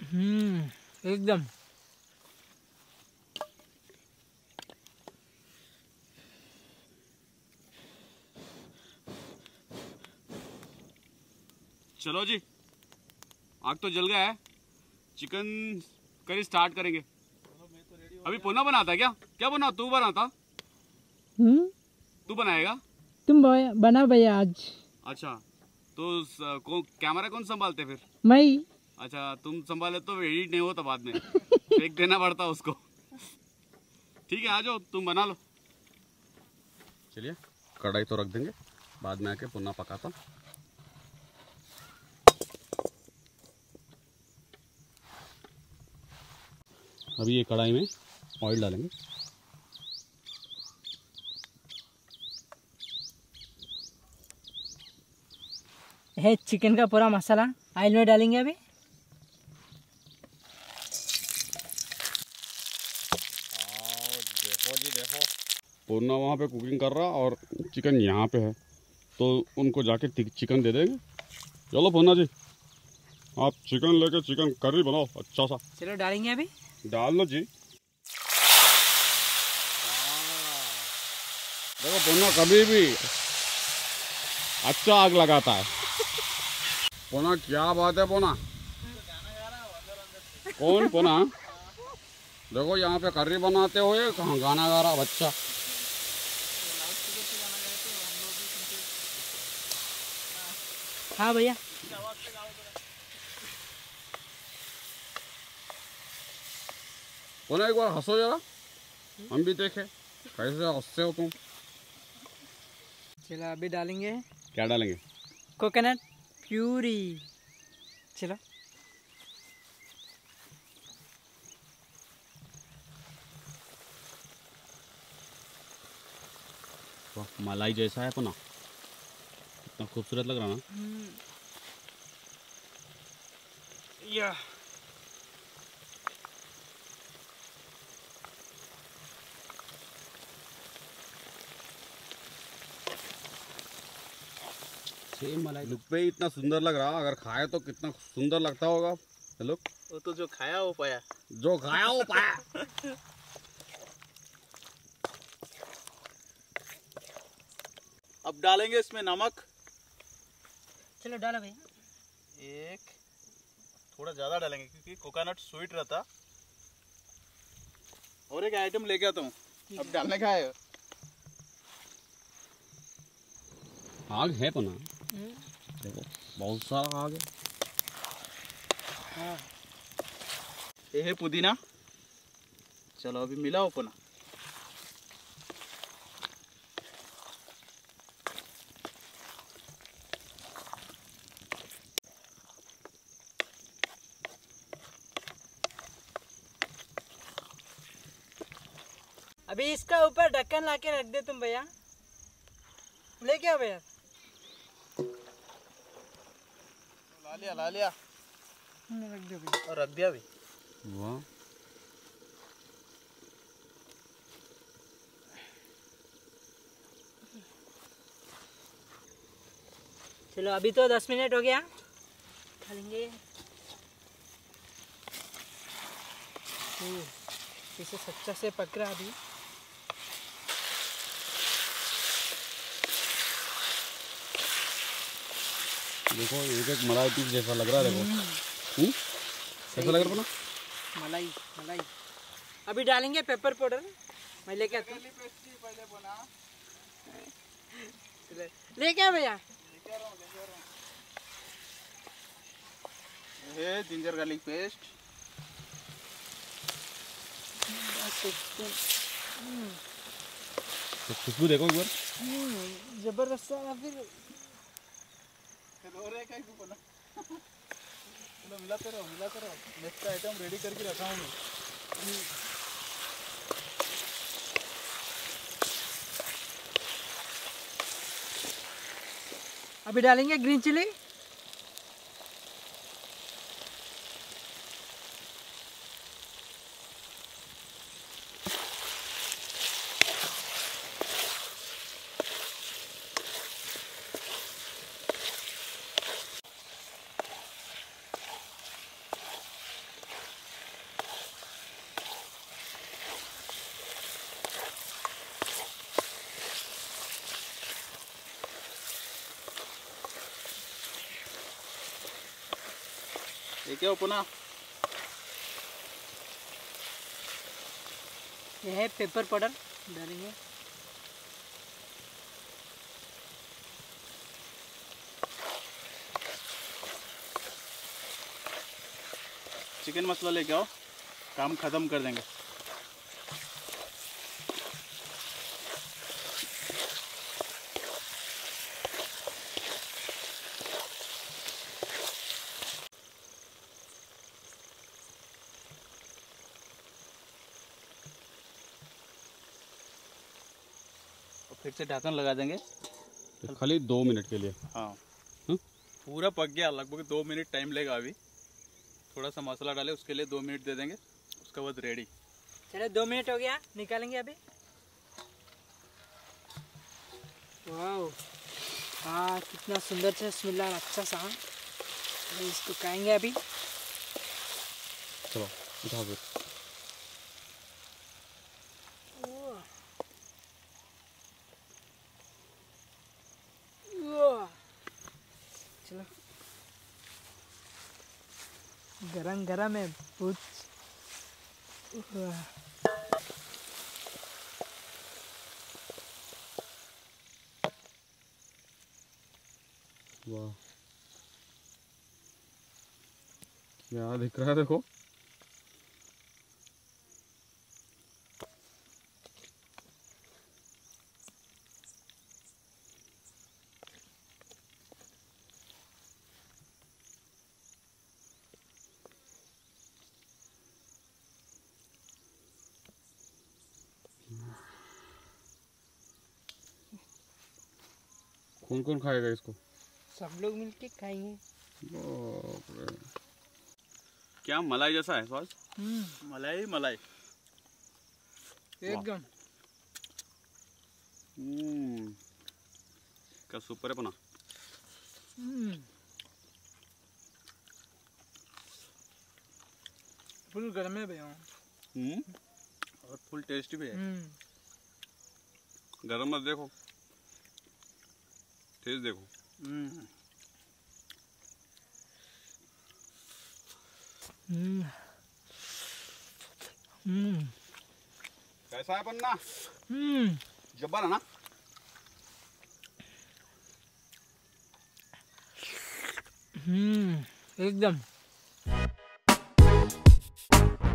एकदम। चलो जी, आग तो जल गया है, चिकन करी स्टार्ट करेंगे। अभी पुना बनाता है क्या? क्या बना? तू बनाता? तू बनाएगा? तुम बना भैया आज। अच्छा, तो कैमरा कौन संभालते फिर? मैं। अच्छा, तुम संभाले तो एडिट नहीं होता, बाद में फेंक देना पड़ता उसको। ठीक है, आ जाओ, तुम बना लो। चलिए, कढ़ाई तो रख देंगे, बाद में आके पुना पकाता। अभी ये कढ़ाई में ऑयल डालेंगे। है चिकन का पूरा मसाला ऑयल में डालेंगे अभी। देखो जी, देखो पूर्णा वहाँ पे कुकिंग कर रहा और चिकन यहाँ पे है, तो उनको जाके चिकन दे देंगे। चलो पूर्णा जी, आप चिकन लेके चिकन करी बनाओ अच्छा सा। चलो डालेंगे अभी। डाल लो जी। देखो पूर्णा कभी भी अच्छा आग लगाता है। पूर्णा क्या बात है पूर्णा? कौन पूर्णा? देखो यहाँ पे करी बनाते हुए कहाँ गाना गा रहा बच्चा। हाँ भैया। पूर्णा एक बार हंसो जरा, हम भी देखे कैसे हंसते हो तुम। चलो अभी डालेंगे। क्या डालेंगे? Coconut puree. चलो मलाई जैसा है पुना, कितना खूबसूरत लग रहा ना। या सेम मलाई लुक पे ही इतना सुंदर लग रहा, अगर खाए तो कितना सुंदर लगता होगा। हेलो, वो तो जो खाया वो पाया। जो खाया वो पाया। अब डालेंगे इसमें नमक। चलो डालो भैया। एक थोड़ा ज़्यादा डालेंगे क्योंकि कोकोनट स्वीट रहता। और एक आइटम लेके आता हूँ, अब डालने का है। आग है पुना, देखो बहुत सारा आग है। हाँ। ये है पुदीना। चलो अभी मिलाओ पुना। अभी इसका ऊपर ढक्कन ला के रख दे तुम भैया। ले क्या भैया? ला लिया रख दो भैया। और रख दिया भी। वाह, चलो अभी तो 10 मिनट हो गया, खा लेंगे। इसे सच्चा से पक रहा अभी। देखो एक मलाई पीस जैसा लग रहा है। देखो कैसा लग रहा है ना? मलाई मलाई। अभी डालेंगे पेपर पाउडर। मैं लेके आता हूँ। ले क्या भैया? ये जिंजर गार्लिक पेस्ट। तो खुशबू देखो एक बार। जबरदस्त है। फिर चलो मिलाते रहो नेक्स्ट आइटम रेडी करके रखा हूँ मैं। अभी डालेंगे ग्रीन चिली। ये क्या पुनः ये है पेपर पाउडर डालेंगे। चिकन मसाला लेके आओ, काम खत्म कर देंगे। और फिर से ढक्कन लगा देंगे। तो खाली 2 मिनट के लिए। हाँ हम्म? पूरा पक गया, लगभग 2 मिनट टाइम लेगा अभी। थोड़ा सा मसाला डाले, उसके लिए 2 मिनट दे देंगे, उसके बाद रेडी। चलो 2 मिनट हो गया, निकालेंगे अभी। वाह, हाँ कितना सुंदर से स्मेल, अच्छा सा। इसको खाएंगे अभी। चलो उठाओ फिर। चलो, गरम गरम है बहुत। वाह, क्या दिख रहा है देखो। कौन कौन खाएगा इसको? सब लोग मिलके खाएंगे। बाप रे। क्या मलाई जैसा है स्वाद? मलाई मलाई एकदम। क्या सुपर है पुनः। फुल गर्म है भैया। और फुल टेस्टी भी है। गरम मत देखो, टेस्ट देखो। कैसा है पन्ना? जब्बर है ना? एकदम।